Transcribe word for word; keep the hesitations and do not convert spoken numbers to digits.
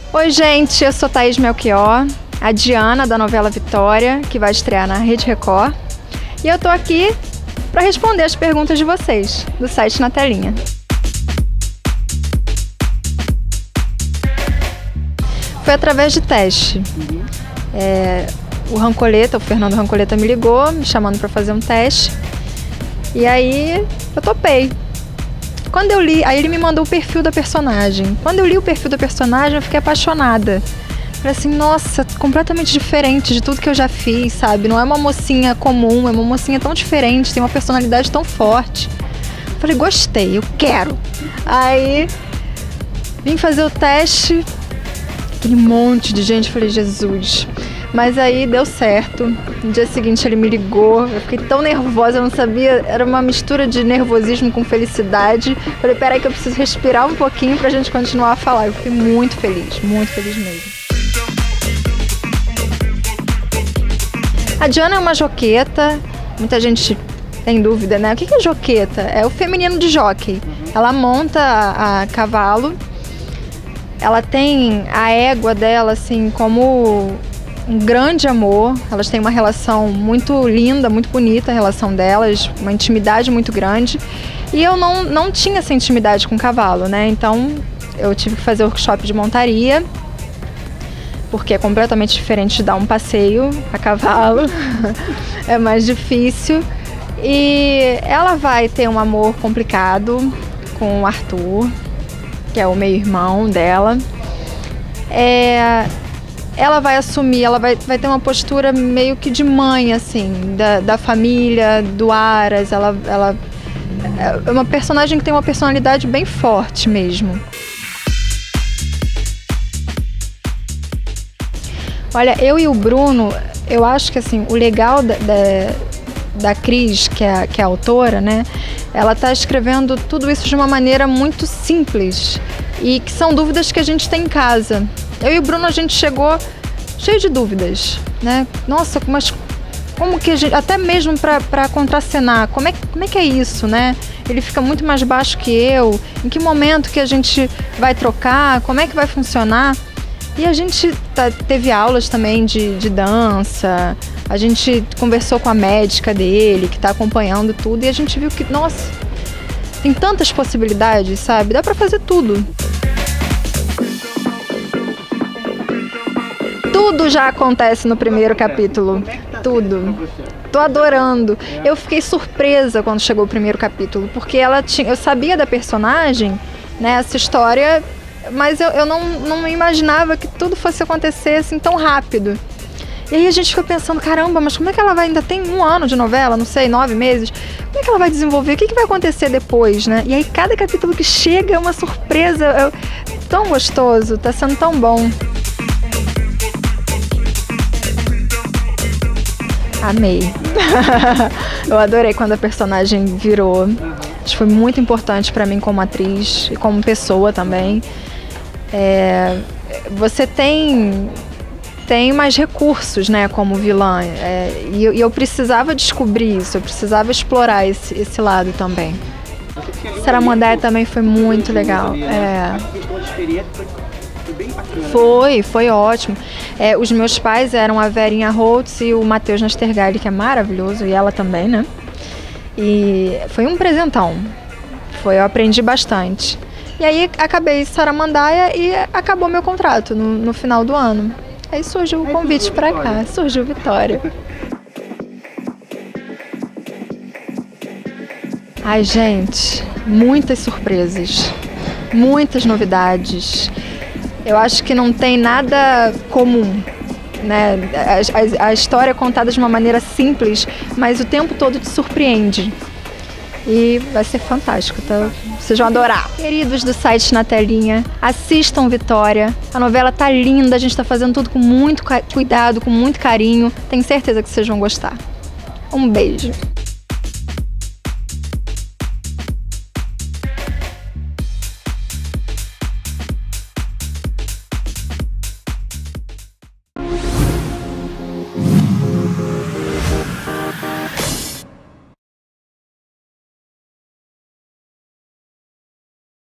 Oi gente, eu sou Thaís Melchior, a Diana da novela Vitória, que vai estrear na Rede Record. E eu tô aqui para responder as perguntas de vocês, do site Na Telinha. Foi através de teste. É, o Rancoleta, o Fernando Rancoleta me ligou, me chamando para fazer um teste. E aí eu topei. Quando eu li, aí ele me mandou o perfil da personagem. Quando eu li o perfil da personagem, eu fiquei apaixonada. Falei assim, nossa, completamente diferente de tudo que eu já fiz, sabe? Não é uma mocinha comum, é uma mocinha tão diferente, tem uma personalidade tão forte. Falei, gostei, eu quero. Aí vim fazer o teste, aquele monte de gente, falei, Jesus. Mas aí deu certo. No dia seguinte ele me ligou, eu fiquei tão nervosa, eu não sabia, era uma mistura de nervosismo com felicidade. Falei, peraí que eu preciso respirar um pouquinho pra gente continuar a falar. Eu fiquei muito feliz, muito feliz mesmo. A Diana é uma joqueta, muita gente tem dúvida, né? O que é joqueta? É o feminino de jockey. Ela monta a, a cavalo, ela tem a égua dela assim como um grande amor, elas têm uma relação muito linda, muito bonita a relação delas, uma intimidade muito grande. E eu não, não tinha essa intimidade com o cavalo, né? Então eu tive que fazer workshop de montaria, porque é completamente diferente de dar um passeio a cavalo, é mais difícil. E ela vai ter um amor complicado com o Arthur, que é o meio-irmão dela. É... Ela vai assumir, ela vai, vai ter uma postura meio que de mãe, assim, da, da família, do Aras. Ela, ela é uma personagem que tem uma personalidade bem forte mesmo. Olha, eu e o Bruno, eu acho que assim, o legal da, da, da Cris, que é, que é a autora, né? Ela está escrevendo tudo isso de uma maneira muito simples e que são dúvidas que a gente tem em casa. Eu e o Bruno, a gente chegou cheio de dúvidas, né? Nossa, mas como que a gente, até mesmo para contracenar, como é, como é que é isso, né? Ele fica muito mais baixo que eu, em que momento que a gente vai trocar, como é que vai funcionar? E a gente tá, teve aulas também de, de dança, a gente conversou com a médica dele, que está acompanhando tudo, e a gente viu que, nossa, tem tantas possibilidades, sabe? Dá para fazer tudo. Tudo já acontece no primeiro capítulo, tudo. Tô adorando. Eu fiquei surpresa quando chegou o primeiro capítulo, porque ela tinha, eu sabia da personagem, né, essa história, mas eu, eu não, não imaginava que tudo fosse acontecer assim tão rápido. E aí a gente fica pensando, caramba, mas como é que ela vai, ainda tem um ano de novela, não sei, nove meses, como é que ela vai desenvolver, o que, que vai acontecer depois, né? E aí cada capítulo que chega é uma surpresa, é tão gostoso, tá sendo tão bom. Amei. Eu adorei quando a personagem virou. Acho que foi muito importante para mim como atriz e como pessoa também. É, você tem, tem mais recursos, né, como vilã. É, e, e eu precisava descobrir isso, eu precisava explorar esse, esse lado também. Saramandaia também foi muito legal. É. Foi, foi ótimo. É, os meus pais eram a Verinha Holtz e o Matheus Nastergalli, que é maravilhoso, e ela também, né? E foi um presentão. Foi, eu aprendi bastante. E aí acabei Saramandaia e acabou meu contrato no, no final do ano. Aí surgiu o convite para cá, surgiu Vitória. Ai, gente, muitas surpresas, muitas novidades. Eu acho que não tem nada comum, né? A, a, a história é contada de uma maneira simples, mas o tempo todo te surpreende. E vai ser fantástico, tá? Vocês vão adorar. Queridos do site Na Telinha, assistam Vitória. A novela tá linda, a gente tá fazendo tudo com muito cuidado, com muito carinho. Tenho certeza que vocês vão gostar. Um beijo.